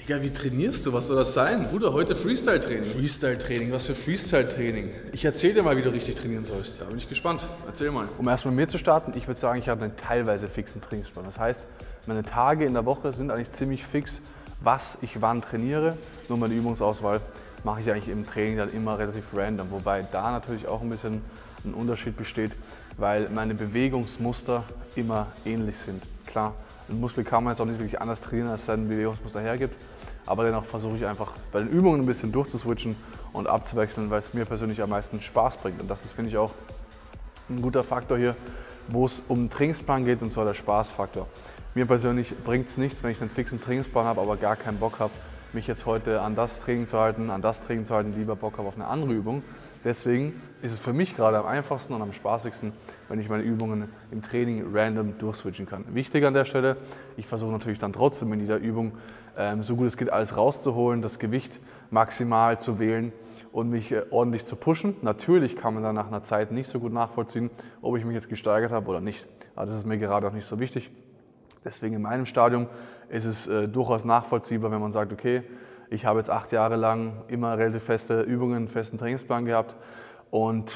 Ja, wie trainierst du? Was soll das sein? Bruder, heute Freestyle-Training. Freestyle-Training, was für Freestyle-Training? Ich erzähl dir mal, wie du richtig trainieren sollst. Da bin ich gespannt. Erzähl mal. Um erst mal mit mir zu starten, ich würde sagen, ich habe einen teilweise fixen Trainingsplan. Das heißt, meine Tage in der Woche sind eigentlich ziemlich fix, was ich wann trainiere. Nur meine Übungsauswahl mache ich eigentlich im Training dann immer relativ random. Wobei da natürlich auch ein bisschen ein Unterschied besteht, weil meine Bewegungsmuster immer ähnlich sind. Klar, einen Muskel kann man jetzt auch nicht wirklich anders trainieren, als sein Bewegungsmuster hergibt. Aber dennoch versuche ich einfach bei den Übungen ein bisschen durchzuswitchen und abzuwechseln, weil es mir persönlich am meisten Spaß bringt. Und das ist, finde ich, auch ein guter Faktor hier, wo es um den Trainingsplan geht, und zwar der Spaßfaktor. Mir persönlich bringt es nichts, wenn ich einen fixen Trainingsplan habe, aber gar keinen Bock habe, mich jetzt heute an das Training zu halten, lieber Bock habe auf eine andere Übung. Deswegen ist es für mich gerade am einfachsten und am spaßigsten, wenn ich meine Übungen im Training random durchswitchen kann. Wichtig an der Stelle, ich versuche natürlich dann trotzdem in jeder Übung so gut es geht alles rauszuholen, das Gewicht maximal zu wählen und mich ordentlich zu pushen. Natürlich kann man dann nach einer Zeit nicht so gut nachvollziehen, ob ich mich jetzt gesteigert habe oder nicht. Aber das ist mir gerade auch nicht so wichtig. Deswegen in meinem Stadium ist es durchaus nachvollziehbar, wenn man sagt, okay, ich habe jetzt 8 Jahre lang immer relativ feste Übungen, einen festen Trainingsplan gehabt und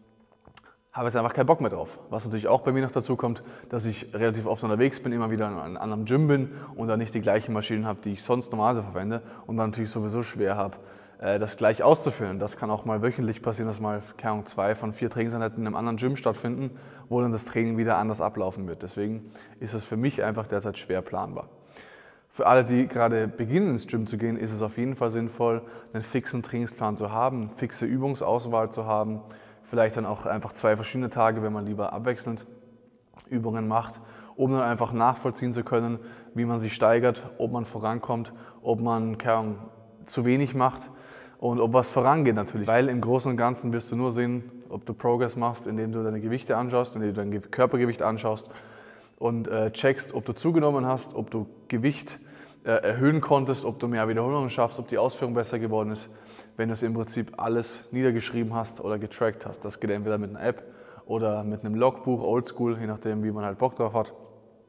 habe jetzt einfach keinen Bock mehr drauf. Was natürlich auch bei mir noch dazu kommt, dass ich relativ oft unterwegs bin, immer wieder in einem anderen Gym bin und dann nicht die gleichen Maschinen habe, die ich sonst normalerweise verwende und dann natürlich sowieso schwer habe, das gleich auszuführen. Das kann auch mal wöchentlich passieren, dass mal, keine Ahnung, 2 von 4 Trainingseinheiten in einem anderen Gym stattfinden, wo dann das Training wieder anders ablaufen wird. Deswegen ist es für mich einfach derzeit schwer planbar. Für alle, die gerade beginnen ins Gym zu gehen, ist es auf jeden Fall sinnvoll, einen fixen Trainingsplan zu haben, eine fixe Übungsauswahl zu haben, vielleicht dann auch einfach 2 verschiedene Tage, wenn man lieber abwechselnd Übungen macht, um dann einfach nachvollziehen zu können, wie man sich steigert, ob man vorankommt, ob man zu wenig macht und ob was vorangeht natürlich. Weil im Großen und Ganzen wirst du nur sehen, ob du Progress machst, indem du deine Gewichte anschaust, indem du dein Körpergewicht anschaust und checkst, ob du zugenommen hast, ob du Gewicht erhöhen konntest, ob du mehr Wiederholungen schaffst, ob die Ausführung besser geworden ist, wenn du es im Prinzip alles niedergeschrieben hast oder getrackt hast. Das geht entweder mit einer App oder mit einem Logbuch, oldschool, je nachdem, wie man halt Bock drauf hat.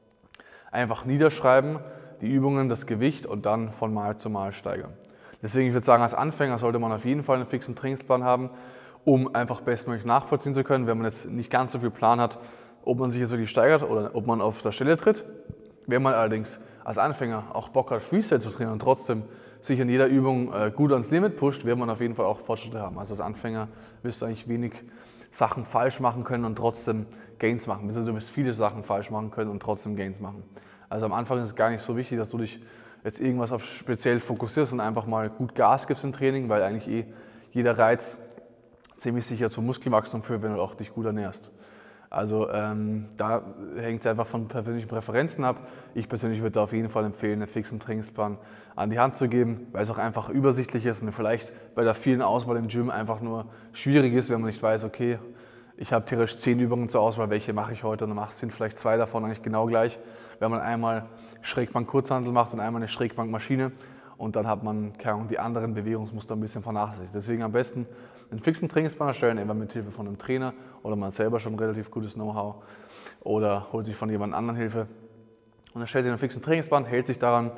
Einfach niederschreiben, die Übungen, das Gewicht und dann von Mal zu Mal steigern. Deswegen, ich würde sagen, als Anfänger sollte man auf jeden Fall einen fixen Trainingsplan haben, um einfach bestmöglich nachvollziehen zu können, wenn man jetzt nicht ganz so viel Plan hat, ob man sich jetzt wirklich steigert oder ob man auf der Stelle tritt. Wenn man allerdings als Anfänger auch Bock hat, Freestyle zu trainieren und trotzdem sich in jeder Übung gut ans Limit pusht, wird man auf jeden Fall auch Fortschritte haben. Also als Anfänger wirst du eigentlich wenig Sachen falsch machen können und trotzdem Gains machen. Du wirst viele Sachen falsch machen können und trotzdem Gains machen. Also am Anfang ist es gar nicht so wichtig, dass du dich jetzt irgendwas auf speziell fokussierst und einfach mal gut Gas gibst im Training, weil eigentlich jeder Reiz ziemlich sicher zum Muskelwachstum führt, wenn du auch dich gut ernährst. Also da hängt es einfach von persönlichen Präferenzen ab. Ich persönlich würde da auf jeden Fall empfehlen, einen fixen Trainingsplan an die Hand zu geben, weil es auch einfach übersichtlich ist und vielleicht bei der vielen Auswahl im Gym einfach nur schwierig ist, wenn man nicht weiß, okay, ich habe theoretisch 10 Übungen zur Auswahl, welche mache ich heute, und dann sind vielleicht 2 davon eigentlich genau gleich. Wenn man einmal Schrägbank-Kurzhantel macht und einmal eine Schrägbank-Maschine und dann hat man die anderen Bewegungsmuster ein bisschen vernachlässigt. Deswegen am besten einen fixen Trainingsplan erstellen, entweder mit Hilfe von einem Trainer oder man hat selber schon relativ gutes Know-how oder holt sich von jemand anderem Hilfe. Und dann stellt sich einen fixen Trainingsplan, hält sich daran,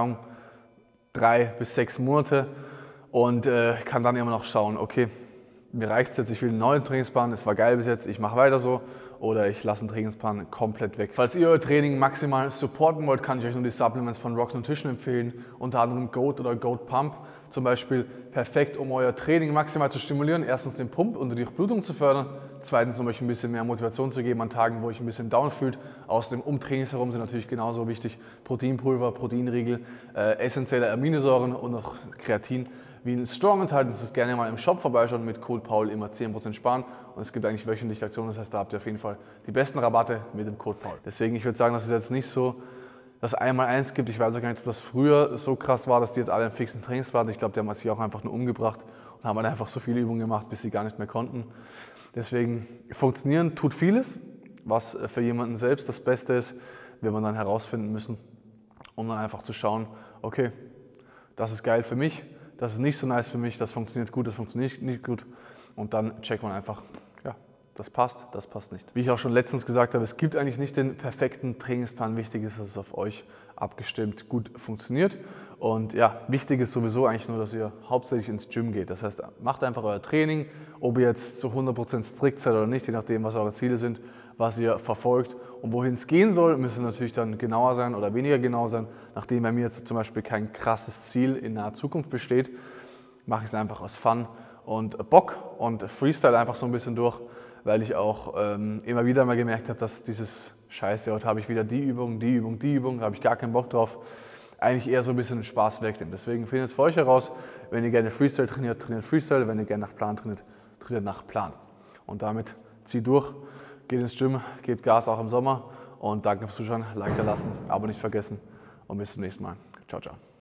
3 bis 6 Monate und kann dann immer noch schauen, okay, mir reicht es jetzt, ich will einen neuen Trainingsplan, es war geil bis jetzt, ich mache weiter so oder ich lasse den Trainingsplan komplett weg. Falls ihr euer Training maximal supporten wollt, kann ich euch nur die Supplements von Rox Nutrition empfehlen, unter anderem GOAT oder GOAT Pump. Zum Beispiel perfekt, um euer Training maximal zu stimulieren. Erstens den Pump und die Durchblutung zu fördern. Zweitens, um euch ein bisschen mehr Motivation zu geben an Tagen, wo ihr euch ein bisschen down fühlt. Außerdem um Trainings herum sind natürlich genauso wichtig Proteinpulver, Proteinriegel, essentielle Aminosäuren und noch Kreatin. Wie ein Strong enthalten, das ist gerne mal im Shop vorbeischauen, mit Code Paul immer 10% sparen und es gibt eigentlich wöchentlich Aktionen, das heißt, da habt ihr auf jeden Fall die besten Rabatte mit dem Code Paul. Deswegen, ich würde sagen, dass es jetzt nicht so das 1x1 gibt. Ich weiß auch gar nicht, ob das früher so krass war, dass die jetzt alle einen fixen Trainingsplan hatten. Ich glaube, die haben sich auch einfach nur umgebracht und haben halt einfach so viele Übungen gemacht, bis sie gar nicht mehr konnten. Deswegen, funktionieren tut vieles, was für jemanden selbst das Beste ist, wird man dann herausfinden müssen, um dann einfach zu schauen, okay, das ist geil für mich, das ist nicht so nice für mich, das funktioniert gut, das funktioniert nicht gut und dann checkt man einfach, ja, das passt nicht. Wie ich auch schon letztens gesagt habe, es gibt eigentlich nicht den perfekten Trainingsplan. Wichtig ist, dass es auf euch abgestimmt gut funktioniert. Und ja, wichtig ist sowieso eigentlich nur, dass ihr hauptsächlich ins Gym geht. Das heißt, macht einfach euer Training, ob ihr jetzt zu 100% strikt seid oder nicht, je nachdem, was eure Ziele sind, was ihr verfolgt. Und wohin es gehen soll, müsst ihr natürlich dann genauer sein oder weniger genau sein. Nachdem bei mir jetzt zum Beispiel kein krasses Ziel in naher Zukunft besteht, mache ich es einfach aus Fun und Bock und Freestyle einfach so ein bisschen durch, weil ich auch immer wieder mal gemerkt habe, dass dieses Scheiße, heute habe ich wieder die Übung, da habe ich gar keinen Bock drauf, eigentlich eher so ein bisschen den Spaß wegnimmt. Deswegen findet es für euch heraus, wenn ihr gerne Freestyle trainiert, trainiert Freestyle, wenn ihr gerne nach Plan trainiert, trainiert nach Plan. Und damit zieht durch, geht ins Gym, geht Gas auch im Sommer und danke fürs Zuschauen, Like da lassen, Abo nicht vergessen und bis zum nächsten Mal. Ciao, ciao.